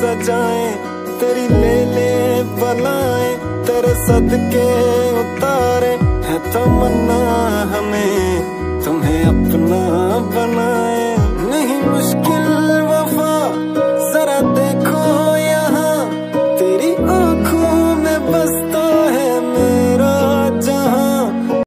सजाएं, तेरी ले ले बलाएं, तेरे सदके उतारे है तमन्ना हमें तुम्हें अपना